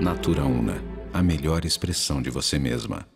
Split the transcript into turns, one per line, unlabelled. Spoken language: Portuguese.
Natura UNA, a melhor expressão de você mesma.